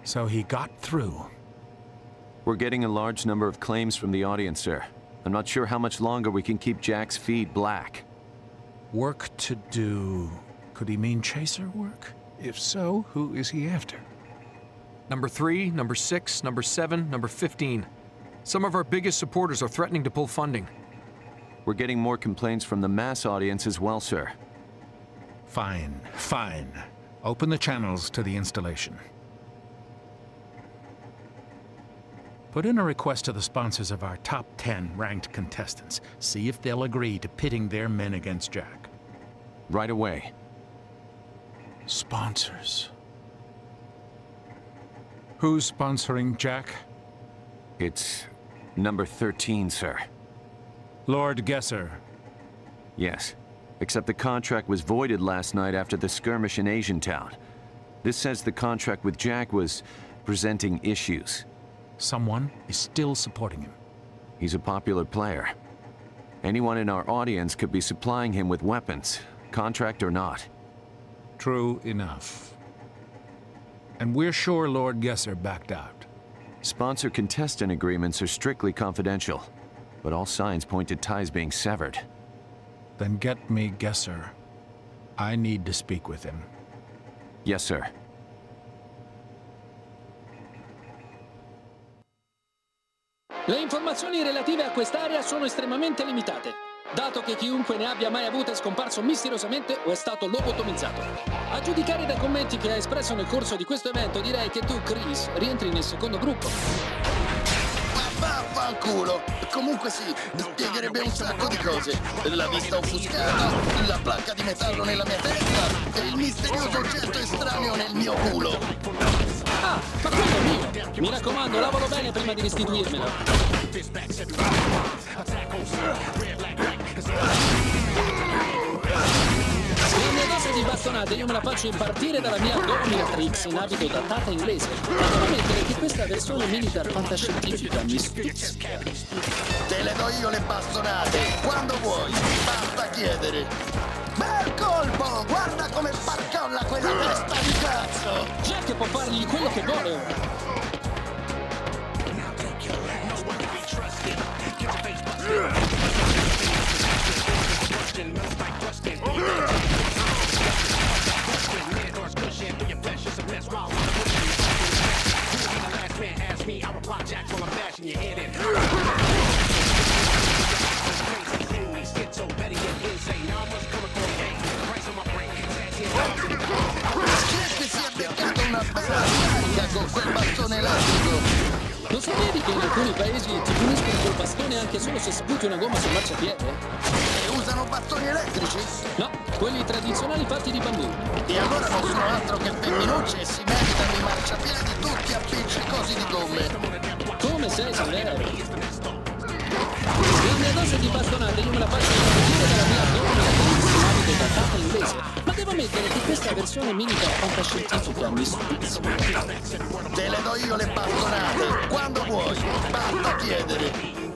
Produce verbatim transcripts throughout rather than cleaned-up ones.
So he got through. We're getting a large number of claims from the audience, sir. I'm not sure how much longer we can keep Jack's feed black. Work to do. Could he mean chaser work? If so, who is he after? Number three, number six, number seven, number fifteen. Some of our biggest supporters are threatening to pull funding. We're getting more complaints from the mass audience as well, sir. Fine, fine. Open the channels to the installation. Put in a request to the sponsors of our top ten ranked contestants. See if they'll agree to pitting their men against Jack. Right away. Sponsors. Who's sponsoring Jack? It's number thirteen, sir. Lord Gesser. Yes, except the contract was voided last night after the skirmish in Asiantown. This says the contract with Jack was presenting issues. Someone is still supporting him. He's a popular player. Anyone in our audience could be supplying him with weapons, contract or not. True enough. And we're sure Lord Gesser backed out. Sponsor-contestant agreements are strictly confidential, but all signs point to ties being severed. Then get me Gesser. I need to speak with him. Yes, sir. Le informazioni relative a quest'area sono estremamente limitate, dato che chiunque ne abbia mai avuta è scomparso misteriosamente o è stato lobotomizzato. A giudicare dai commenti che ha espresso nel corso di questo evento, direi che tu, Chris, rientri nel secondo gruppo. Ma vaffanculo! Comunque sì, spiegherebbe un sacco di cose. La vista offuscata, la placca di metallo nella mia testa e il misterioso oggetto estraneo nel mio culo. Ah, ma quello è mio! Mi raccomando, lavalo bene prima di restituirmelo. La mia dose di bastonate io me la faccio impartire dalla mia dominatrix in abito da tata inglese. Devo ammettere che questa versione militar fantascientifica mi stuzzica. Te le do io le bastonate, quando vuoi, basta chiedere. Bel colpo! Guarda come sparcolla quella testa di cazzo! Jack può fargli quello che vuole ora. Che si è beccato una bella scarica con quel bastone elastico! Lo sapevi che in alcuni paesi ti puniscono col bastone anche solo se sputi una gomma sul marciapiede? E usano bastoni elettrici? No, quelli tradizionali fatti di bambù. E allora non sono altro che femminucce e si meritano i marciapiedi tutti appiccicosi di gomme. Come sei severo? La mia dose di bastonate io me la faccio ripartire dalla mia dominatrix in abito da tata inglese. Ma devo ammettere che questa versione militar fantascientifica mi stuzzica. Te le do io le bastonate, quando vuoi, basta chiedere.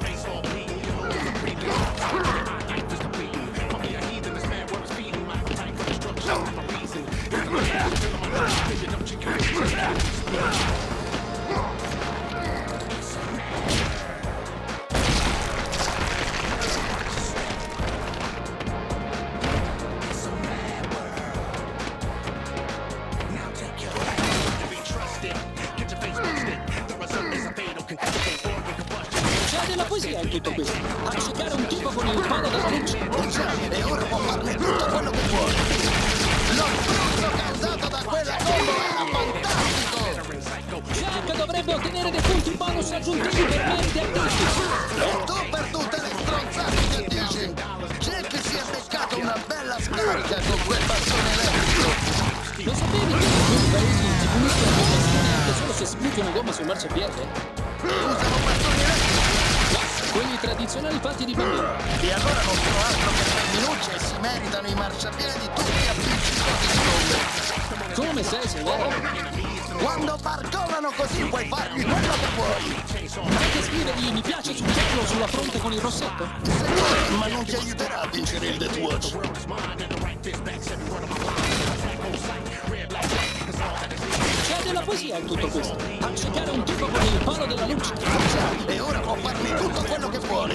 C'è della poesia in tutto questo. Accecare un tipo con il palo della luce. Già, e ora può farne tutto quello che vuole. Lo spruzzo causato da quella combo era fantastico! Jack dovrebbe ottenere dei punti bonus aggiuntivi per meriti artistici. E tu per tutte le stronzate che dici! Jack si è beccato una bella scarica con quel bastone elettrico! Lo sapevi che in alcuni paesi ti puniscono con bastone anche solo se sputi una gomma sul marciapiede? E usano bastoni elettrici! No, quelli tradizionali fatti di bambù. E allora non sono altro che femminucce e si meritano i marciapiedi tutti appiccicosi di gomme! Come sei severo? Quando barcolano così puoi fargli quello che vuoi! Anche scrivergli mi piace succhiarlo sulla fronte con il rossetto? Se vuoi, ma non ti aiuterà a vincere il Death Watch! C'è della poesia in tutto questo. Accecare un tipo con il palo della luce. E ora può farmi tutto quello che vuole.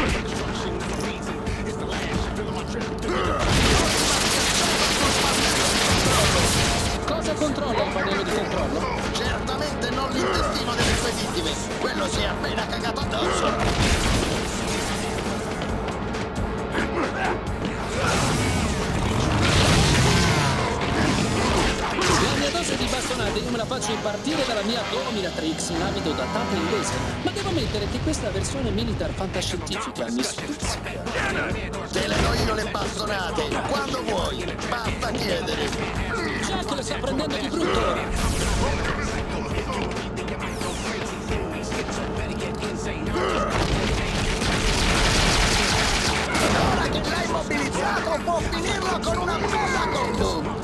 Cosa controlla il pannello di controllo? Certamente non l'intestino delle sue vittime. Quello si è appena cagato addosso. La mia dose di bastonate io me la faccio impartire dalla mia Dominatrix in abito da tata inglese. Ma devo ammettere che questa versione militar fantascientifica mi stuzzica. Te le do io le bastonate, quando vuoi, basta chiedere. Jack lo sta prendendo di brutto ora. Ora che l'hai mobilizzato, può finirlo con una bella combo.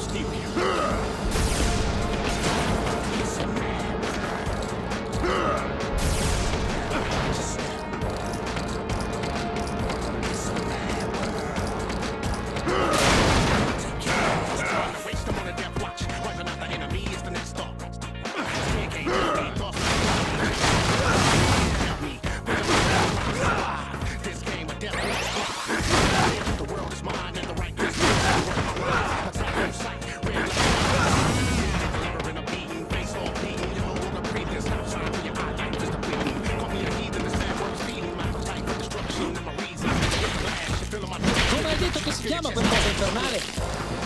Come hai detto che si chiama quel coso infernale?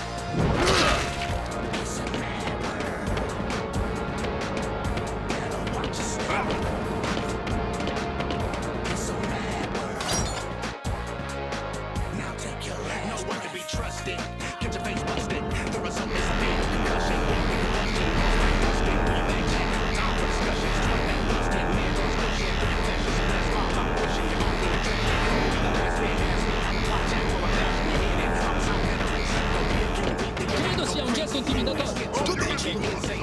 Credo sia un gesto intimidatorio. Tu dici?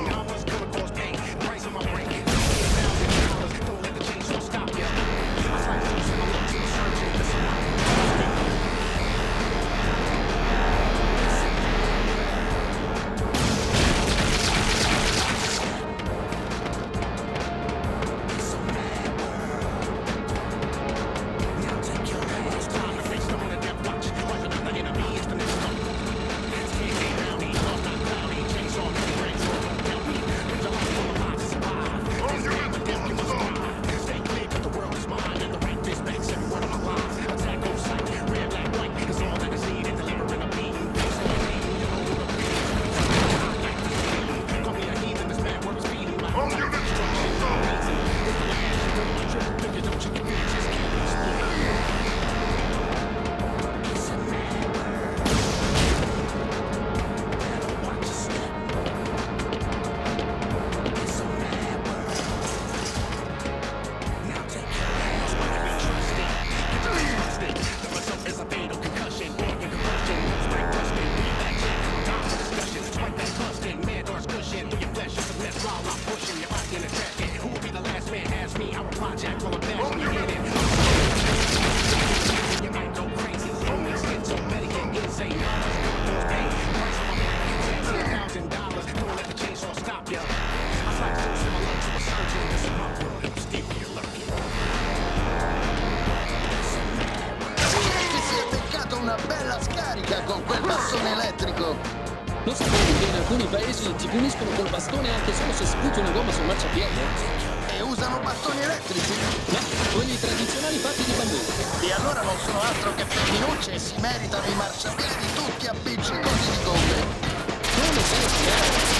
Una bella scarica con quel bastone elettrico. Lo sapevi che in alcuni paesi ti puniscono col bastone anche solo se sputi una gomma sul marciapiede? E usano bastoni elettrici? No, quelli tradizionali fatti di bambù. E allora non sono altro che femminucce e si meritano i marciapiedi tutti appiccicosi di gomme. Come sei fiero?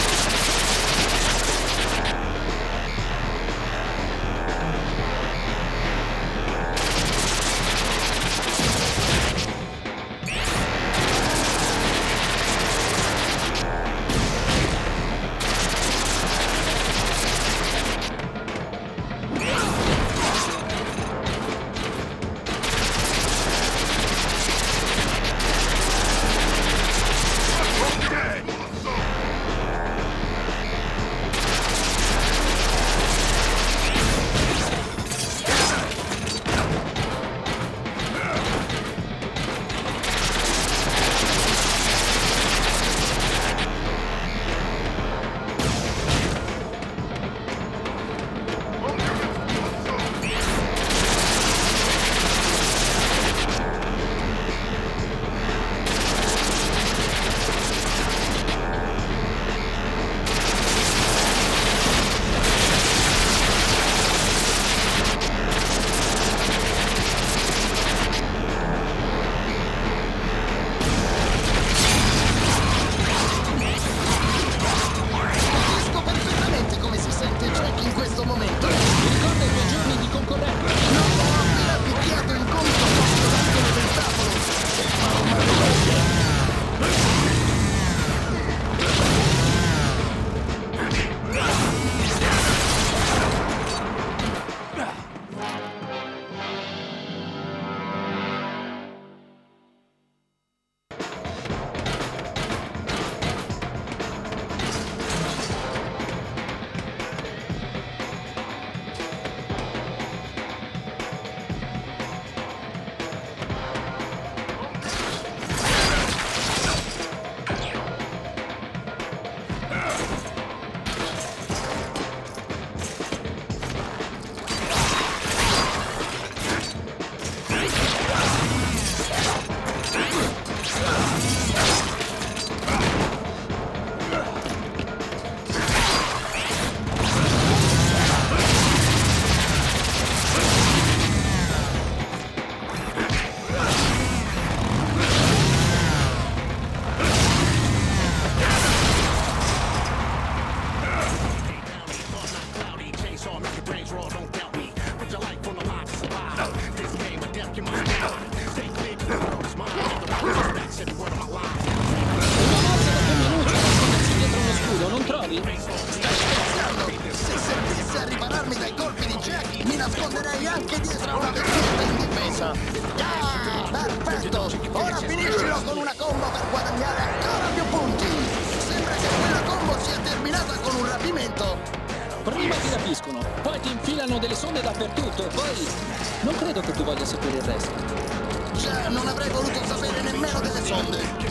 con una combo per guadagnare ancora più punti. Sembra che quella combo sia terminata con un rapimento. Prima ti rapiscono, poi ti infilano delle sonde dappertutto e poi... non credo che tu voglia sapere il resto. Già, non avrei voluto sapere nemmeno delle sonde.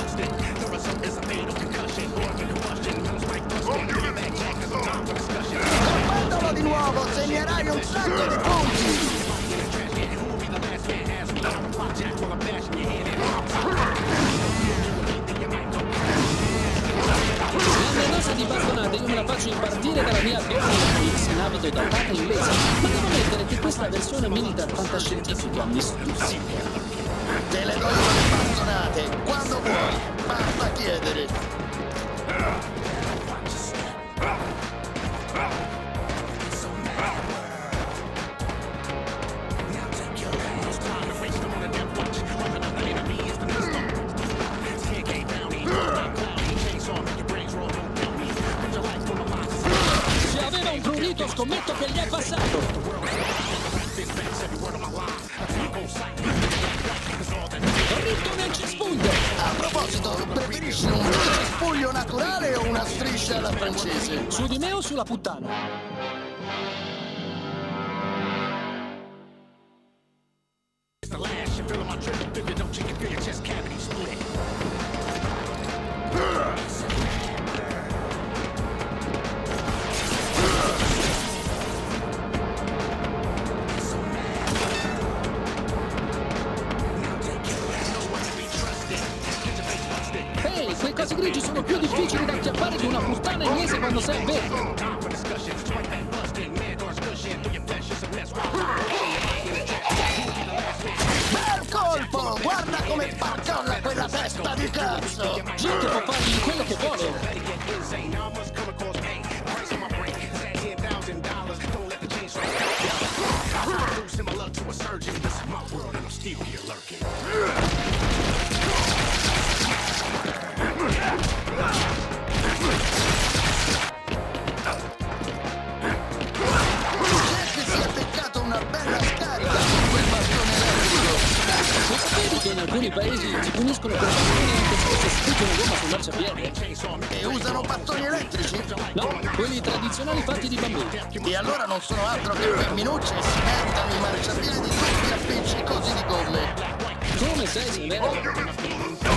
Colpendolo di nuovo, segnerai un sacco di punti. L'allenanza di bastonate io me la faccio impartire dalla mia Bernie X, navigo da parte inglese, ma devo ammettere che questa versione militare fantascientifica mi stuzzica. Te le do io le bastonate, quando vuoi, basta chiedere. Se aveva un prurito, scommetto che gli è passato. Dritto nel cespuglio. A proposito, preferisci un cespuglio naturale o una striscia alla francese? Su di me o sulla puttana? Ehi, quei cosi grigi sono più difficili da acchiappare di una puttana inglese quando sei vero. Bel colpo! Guarda come parcolla quella testa di cazzo! Gente può fargli quello che vuole. Lo sapevi che in alcuni paesi si puniscono per bastoni anche se si sputtano gomma sul marciapiede? E usano bastoni elettrici? No, quelli tradizionali fatti di bambù. E allora non sono altro che femminucce e si mettono i marciapiedi tutti appiccicosi di gomme. Come sei severo?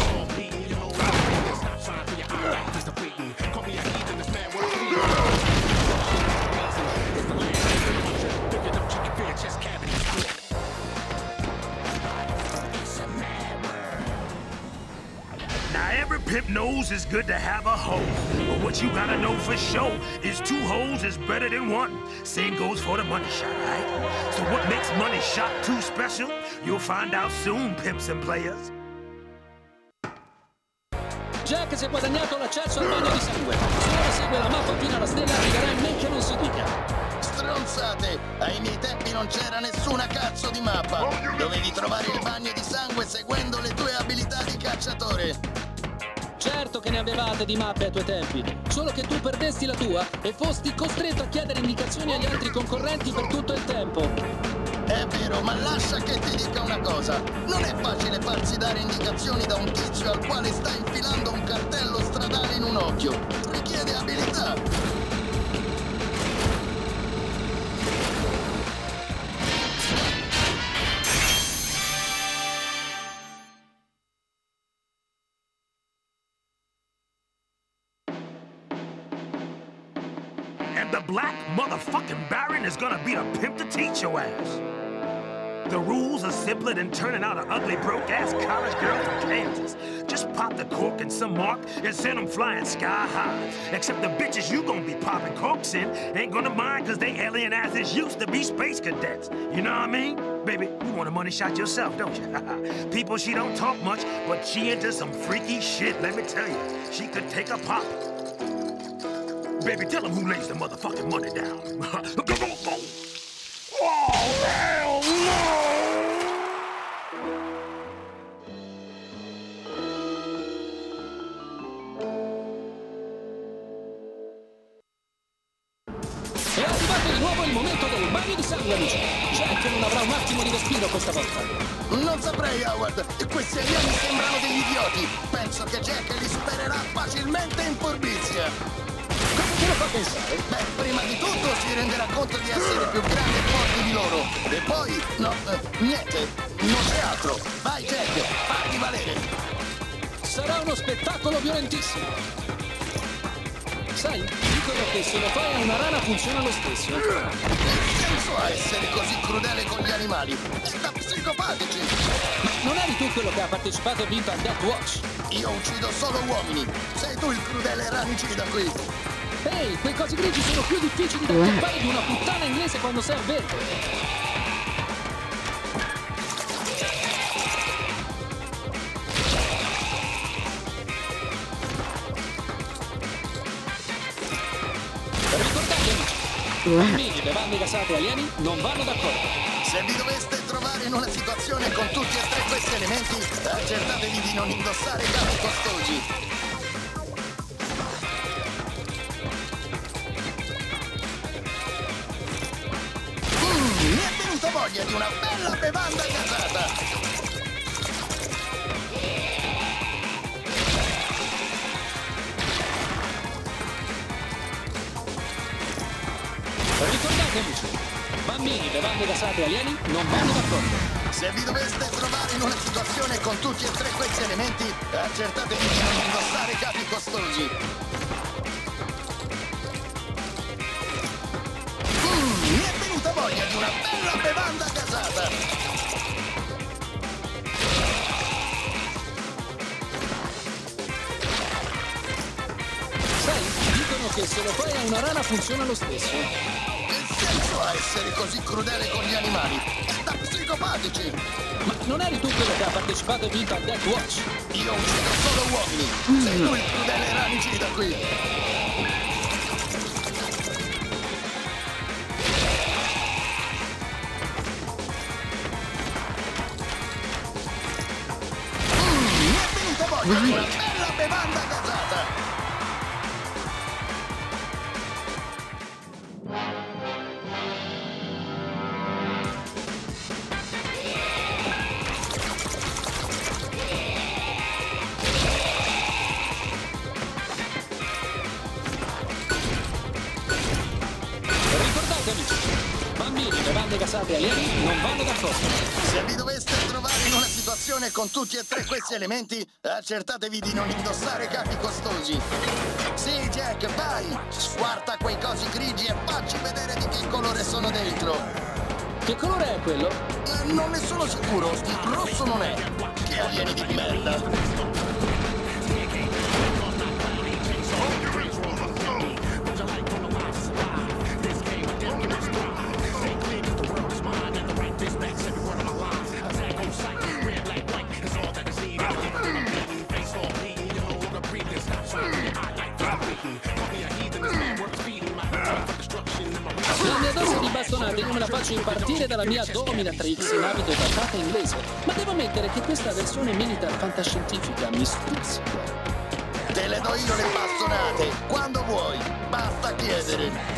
Pimp knows it's good to have a hoe, but what you gotta know for sure is two hoes is better than one. Same goes for the money shot, right? So what makes money shot too special? You'll find out soon, pimps and players. Jack si è guadagnato l'accesso al bagno di sangue. Se ora segue la mappa fino alla stella arriverà in men che non si dica. Stronzate! Ai miei tempi non c'era nessuna cazzo di mappa. Dovevi trovare il bagno di sangue seguendo le tue abilità di cacciatore. Certo che ne avevate di mappe ai tuoi tempi, solo che tu perdesti la tua e fosti costretto a chiedere indicazioni agli altri concorrenti per tutto il tempo. È vero, ma lascia che ti dica una cosa. Non è facile farsi dare indicazioni da un tizio al quale sta infilando un cartello stradale in un occhio. Richiede abilità. The black motherfucking Baron is gonna be the pimp to teach your ass. The rules are simpler than turning out an ugly, broke-ass college girl from Kansas. Just pop the cork in some mark and send them flying sky high. Except the bitches you gonna be popping corks in ain't gonna mind cause they alien asses used to be space cadets. You know what I mean? Baby, you want a money shot yourself, don't you? People, she don't talk much, but she into some freaky shit, let me tell you. She could take a pop. Baby, tell him who lays the motherfucking money down. Oh, hell no! È arrivato di nuovo il momento del bagno bagno di sangue, amici. Jack non avrà un attimo di respiro questa volta. Non saprei, Howard. Questi alieni sembrano degli idioti. Penso che Jack li supererà facilmente in furbizia. Cosa te lo fa pensare? Beh, prima di tutto si renderà conto di essere più grande e forte di loro. E poi, no, eh, niente, non c'è altro. Vai, Jack, fatti valere. Sarà uno spettacolo violentissimo. Sai, dicono che se lo fai a una rana funziona lo stesso. Che senso ha essere così crudele con gli animali? È da psicopatici. Ma non eri tu quello che ha partecipato e vinto al Death Watch? Io uccido solo uomini. Sei tu il crudele ranicida qui. Ehi, quei cosi grigi sono più difficili da acchiappare di una puttana inglese quando sei al verde. Bambini, bevande gasate e alieni non vanno d'accordo. Se vi doveste trovare in una situazione con tutti e tre questi elementi, accertatevi di non indossare capi costosi. Mmm, mi è venuta voglia di una bella bevanda gasata. Ricordate, amici, bambini, bevande gasate e alieni non vanno d'accordo. Se vi doveste trovare in una situazione con tutti e tre questi elementi, accertatevi di non indossare capi costosi. Mmm, mi è venuta voglia di una bella bevanda gasata. Sai, dicono che se lo fai a una rana funziona lo stesso. Che senso ha essere così crudele con gli animali? È da psicopatici! Ma non eri tu quello che ha partecipato e vinto al Death Watch? Io uccido solo uomini! Sei tu il crudele ranicida qui! Mmm, mi è venuta voglia di una bella bevanda gasata! Bambini, bevande gasate e alieni non vanno d'accordo. Se vi doveste trovare in una situazione con tutti e tre questi elementi, accertatevi di non indossare capi costosi. Sì, Jack, vai! Squarta quei cosi grigi e facci vedere di che colore sono dentro. Che colore è quello? Eh, non ne sono sicuro. Rosso non è. Che alieni di merda. La mia dose di bastonate non me la faccio impartire dalla mia dominatrix in abito da tata inglese, ma devo ammettere che questa versione militar fantascientifica mi stuzzica. Te le do io le bastonate, quando vuoi, basta chiedere.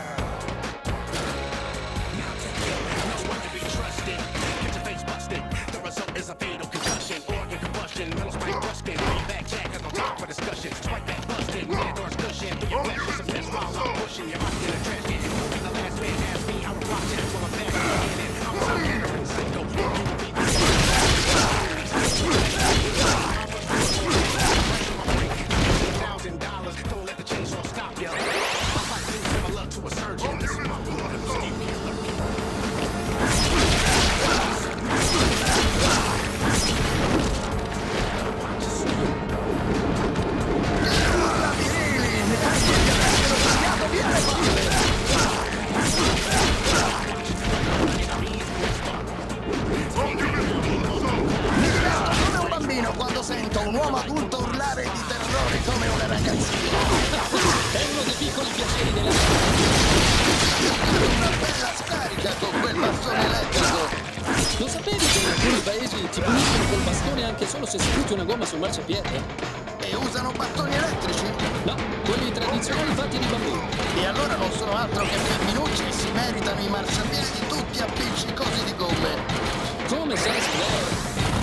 Quando sento un uomo adulto urlare di terrore come una ragazzina. È uno dei piccoli piaceri della vita. Una bella scarica con quel bastone elettrico. Lo sapevi che in alcuni paesi ti puniscono col bastone anche solo se sputi una gomma sul marciapiede? E usano bastoni elettrici? No, quelli tradizionali fatti di bambù. E allora non sono altro che femminucci e si meritano i marciapiedi tutti appiccicosi di gomme. Come sei sclero?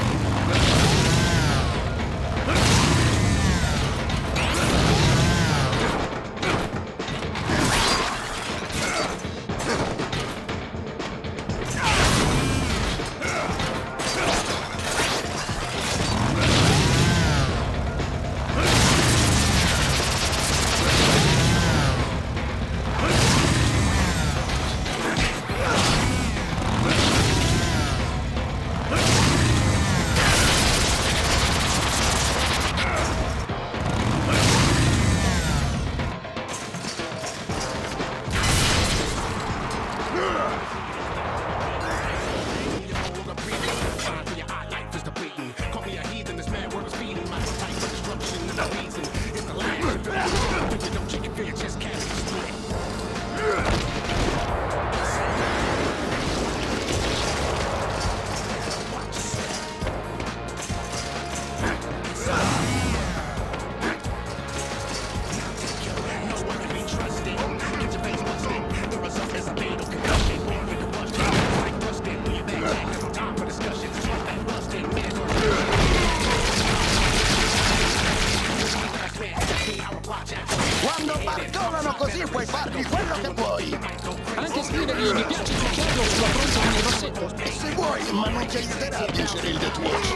Quando barcolano così puoi fargli quello che vuoi. Anche scrivergli mi piace succhiarlo sulla fronte con il rossetto. Se vuoi, ma non ti aiuterà a vincere il Death Watch.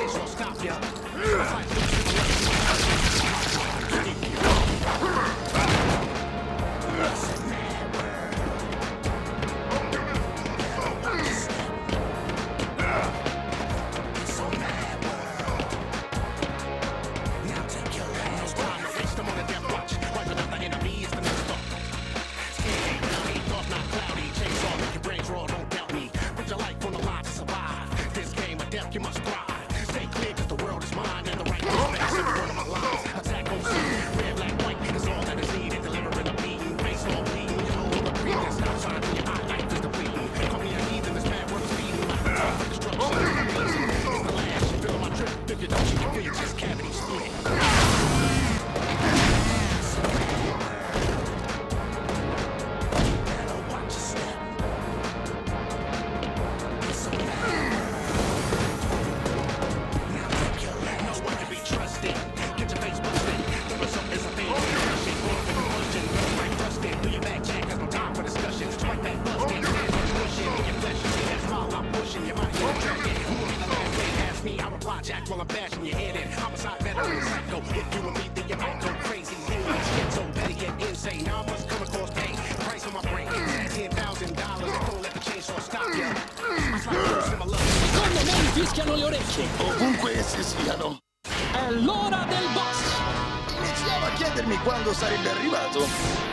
While I'm bashing your head in, homicide veteran psycho. If you and me, then you might go crazy. Get so better get insane. Now I must come across pain. Price on my brain is ten thousand dollars. Don't let the chainsaw stop you. I slide close in my love. Secondo me mi fischiano le orecchie. Ovunque essi siano. È l'ora del boss. Iniziavo a chiedermi quando sarebbe arrivato.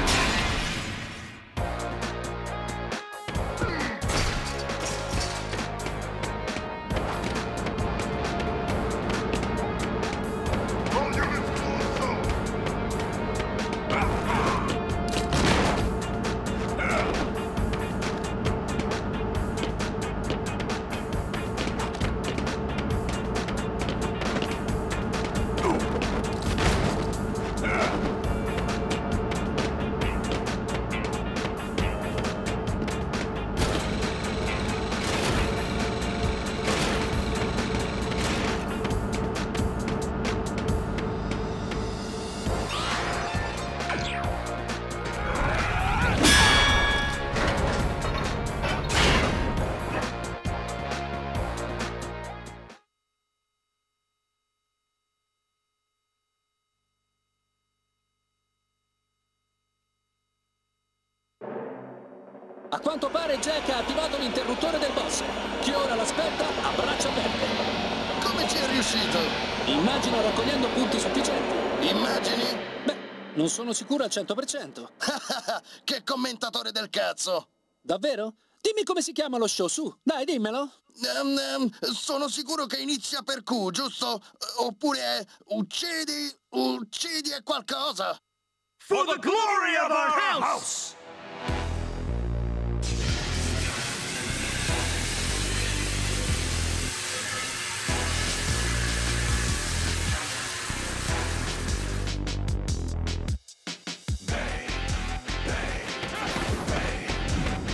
A quanto pare Jack ha attivato l'interruttore del boss. Chi ora l'aspetta a braccia aperte. Come ci è riuscito? Immagino raccogliendo punti sufficienti. Immagini? Beh, non sono sicuro al cento per cento. Che commentatore del cazzo! Davvero? Dimmi come si chiama lo show, su. Dai, dimmelo. Um, um, sono sicuro che inizia per Q, giusto? Oppure è uccidi, uccidi è qualcosa. For the glory of our house!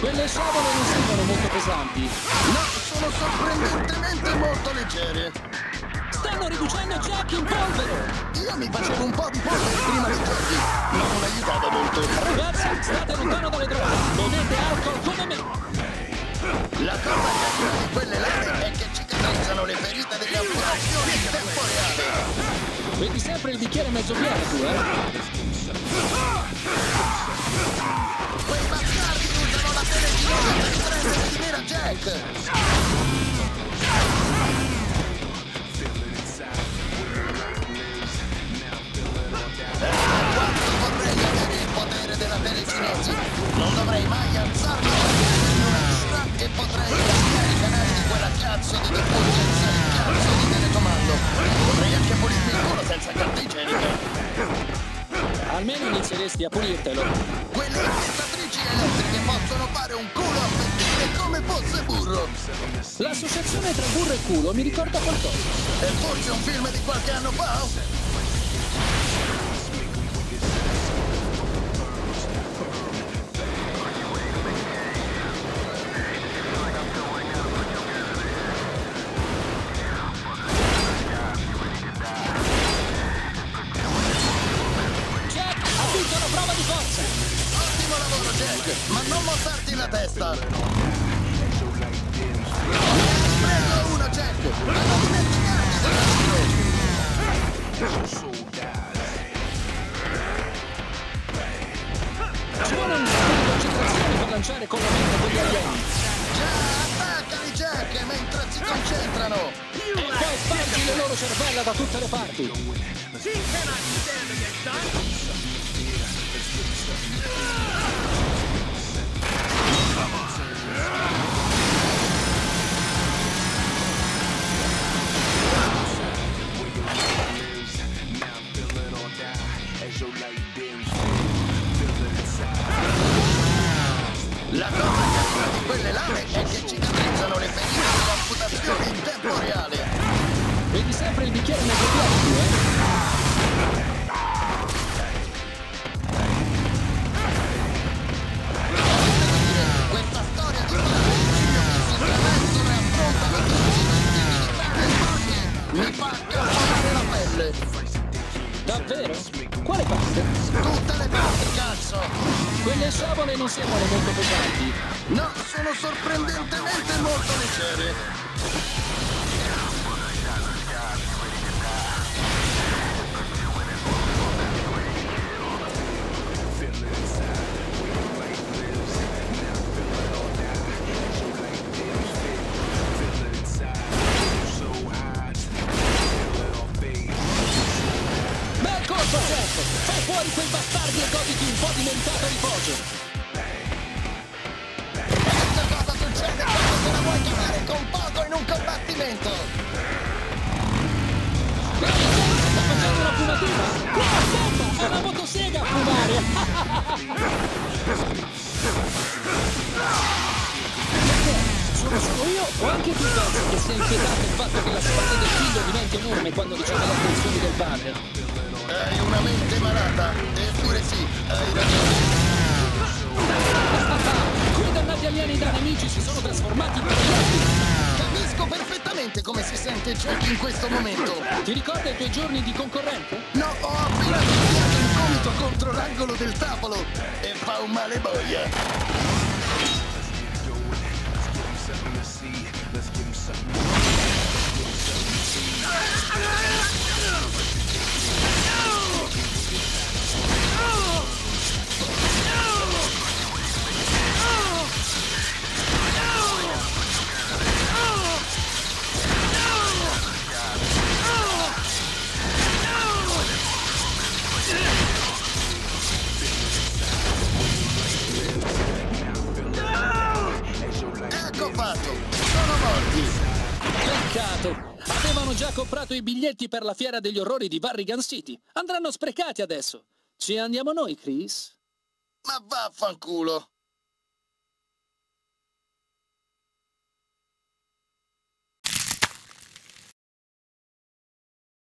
Quelle sciabole non sembrano molto pesanti. No, sono sorprendentemente molto leggere. Stanno riducendo Jack in polvere! Io mi facevo un po' di polvere prima dei giochi, ma non aiutava molto. Ragazzi, state lontano dalle droghe! Bevete alcol come me! La cosa carina di quelle lame è che cicatrizzano le ferite delle amputazioni in tempo reale. Vedi sempre il bicchiere mezzo pieno tu, eh? Quei bastardi usano la telecinese per prendere di mira Jack. Quanto vorrei avere il potere della telecinesi. Non dovrei mai alzarmi in una lista e potrei cambiare i canali di quella cazzo di defungenza di cazzo di telecomando. Potrei anche pulirmi il culo senza carta igienica. Almeno inizieresti a pulirtelo. Quelle intestatrici elettriche possono fare un culo a pettine come fosse burro. L'associazione tra burro e culo mi ricorda qualcosa. E forse un film di qualche anno fa? Ottimo lavoro, Jack, ma non mozzarti la testa. Ne hai preso uno, Jack, ma non dimenticarti dell'altro. Ci vuole un po' di concentrazione per lanciare con la mente quegli alieni. Già, attaccali, Jack, mentre si concentrano. E poi spargi le loro cervella da tutte le parti. La cosa carina di quelle lame è che cicatrizzano le ferite delle amputazioni in tempo reale. Vedi sempre il bicchiere mezzo pieno tu, eh? Questa storia di ciclo che si travestono e affrontano tutti i vestiti di mi fa cappare la pelle. Davvero? Quale parte? Tutte le parti, cazzo! Quelle sciabole non sembrano molto pesanti. No, sono sorprendentemente molto leggere. Fai fuori quei bastardi e goditi un po' di meritato riposo! Questa cosa succede quando te la vuoi cavare con poco in un combattimento! Guarda, sta facendo una fumatina! No, aspetta! È una motosega a fumare! Sono solo io o anche tu pensi che sia inquietante il fatto che la spada del figlio diventi enorme quando riceve le attenzioni del padre? Hai una mente malata, eppure sì, hai ragione. Quei dannati alieni da nemici si sono trasformati in proiettili. Capisco perfettamente come si sente Jack in questo momento. Ti ricorda i tuoi giorni di concorrente? No, ho appena picchiato un gomito contro l'angolo del tavolo e fa un male boia. Ecco fatto, sono morti. Peccato! Avevano già comprato i biglietti per la fiera degli orrori di Varrigan City. Andranno sprecati adesso. Ci andiamo noi, Chris? Ma vaffanculo.